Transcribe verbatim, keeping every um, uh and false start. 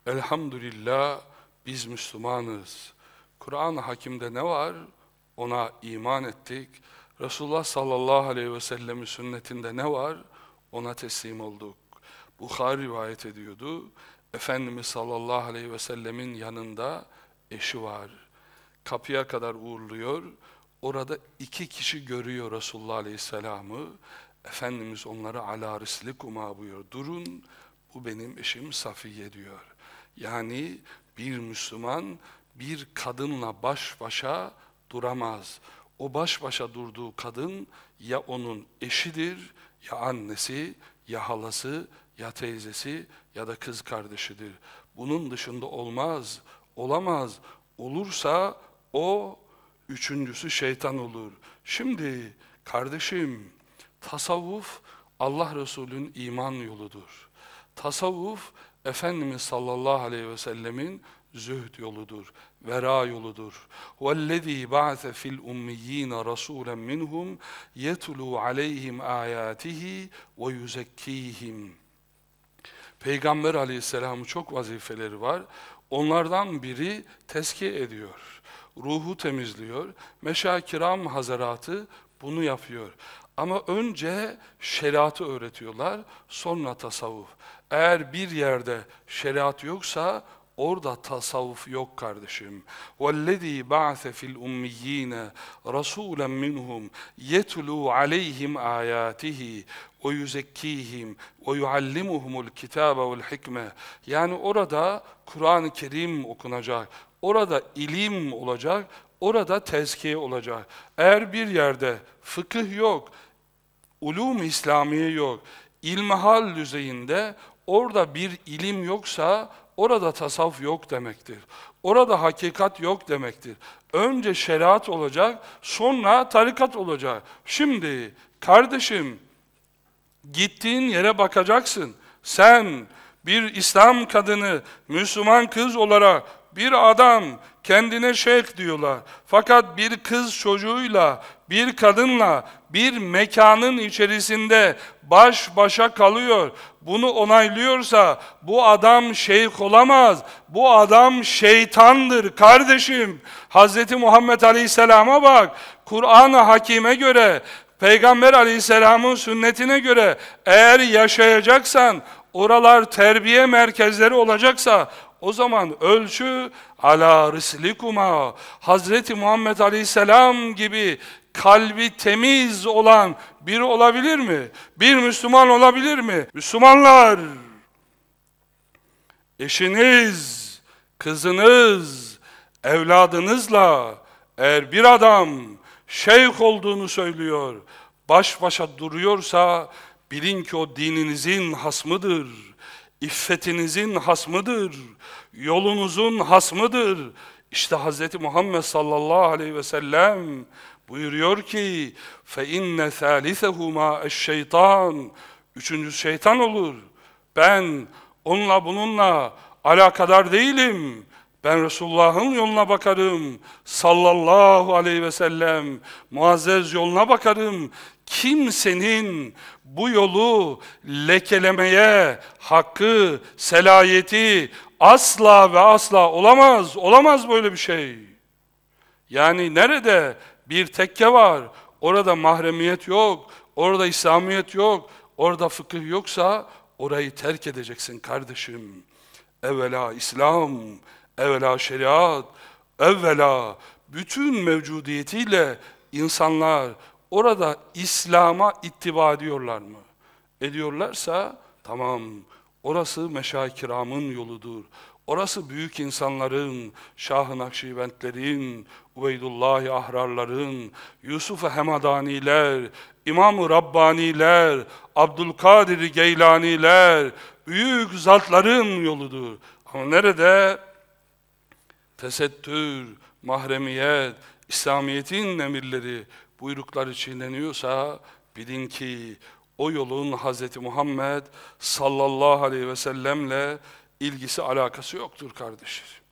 Elhamdülillah biz Müslümanız. Kur'an-ı Hakim'de ne var? Ona iman ettik. Resulullah sallallahu aleyhi ve sellem'in sünnetinde ne var? Ona teslim olduk. Bukhari rivayet ediyordu. Efendimiz sallallahu aleyhi ve sellemin yanında eşi var. Kapıya kadar uğurluyor. Orada iki kişi görüyor Resulullah aleyhisselamı. Efendimiz onlara ala rislikuma buyuruyor. Durun, bu benim eşim Safiye diyor. Yani bir Müslüman bir kadınla baş başa duramaz. O baş başa durduğu kadın ya onun eşidir, ya annesi, ya halası, ya teyzesi, ya da kız kardeşidir. Bunun dışında olmaz, olamaz. Olursa o üçüncüsü şeytan olur. Şimdi kardeşim, tasavvuf Allah Resulü'nün iman yoludur. Tasavvuf Efendimiz sallallahu aleyhi ve sellemin zühd yoludur, vera yoludur. وَالَّذ۪ي بَعْثَ فِي الْاُمِّيِّينَ رَسُولًا مِنْهُمْ يَتُلُوا عَلَيْهِمْ آيَاتِهِ وَيُزَكِّيهِمْ. Peygamber aleyhisselamın çok vazifeleri var. Onlardan biri tezkiye ediyor, ruhu temizliyor. Meşâ-i Kiram Hazaratı bunu yapıyor. Ama önce şeriatı öğretiyorlar, sonra tasavvuf. Eğer bir yerde şeriat yoksa orada tasavvuf yok kardeşim. وَالَّذ۪ي بَعْثَ فِي الْاُمِّيِّينَ رَسُولًا مِنْهُمْ يَتُلُوا عَلَيْهِمْ آيَاتِهِ وَيُزَكِّيهِمْ وَيُعَلِّمُهُمُ الْكِتَابَ وَالْحِكْمَةِ. Yani orada Kur'an-ı Kerim okunacak, orada ilim olacak, orada tezkiye olacak. Eğer bir yerde fıkıh yok, ulûm-i İslamiye yok, ilmihal düzeyinde orada bir ilim yoksa orada tasavvuf yok demektir. Orada hakikat yok demektir. Önce şeriat olacak, sonra tarikat olacak. Şimdi kardeşim, gittiğin yere bakacaksın. Sen bir İslam kadını, Müslüman kız olarak bir adam kendine şeyh diyorlar. Fakat bir kız çocuğuyla, bir kadınla bir mekanın içerisinde baş başa kalıyor. Bunu onaylıyorsa bu adam şeyh olamaz. Bu adam şeytandır kardeşim. Hazreti Muhammed Aleyhisselam'a bak. Kur'an-ı Hakim'e göre, Peygamber Aleyhisselam'ın sünnetine göre eğer yaşayacaksan, oralar terbiye merkezleri olacaksa, o zaman ölçü ala rislikuma. Hazreti Muhammed Aleyhisselam gibi kalbi temiz olan biri olabilir mi? Bir Müslüman olabilir mi? Müslümanlar, eşiniz, kızınız, evladınızla eğer bir adam şeyh olduğunu söylüyor, baş başa duruyorsa bilin ki o dininizin hasmıdır, iffetinizin hasmıdır, yolunuzun hasmıdır. İşte Hz. Muhammed sallallahu aleyhi ve sellem buyuruyor ki فَاِنَّ ثَالِثَهُمَا الشَّيْطَانِ. Üçüncü şeytan olur. Ben onunla bununla alakadar değilim. Ben Resulullah'ın yoluna bakarım. Sallallahu aleyhi ve sellem. Muazzez yoluna bakarım. Kimsenin bu yolu lekelemeye hakkı, selayeti asla ve asla olamaz. Olamaz böyle bir şey. Yani nerede bir tekke var, orada mahremiyet yok, orada İslamiyet yok, orada fıkıh yoksa orayı terk edeceksin kardeşim. Evvela İslam, evvela şeriat, evvela bütün mevcudiyetiyle insanlar orada İslam'a ittiba ediyorlar mı? Ediyorlarsa tamam, orası Meşâi Kiram'ın yoludur. Orası büyük insanların, Şah-ı Nakşibendlerin, Ubeydullah-ı Ahrarların, Yusuf-u Hemadaniler, İmam-ı Rabbaniler, Abdülkadir Geylaniler, büyük zatların yoludur. Ama nerede? Tesettür, mahremiyet, İslamiyet'in emirleri, buyrukları çiğneniyorsa bilin ki o yolun Hz. Muhammed sallallahu aleyhi ve sellemle ilgisi, alakası yoktur kardeşim.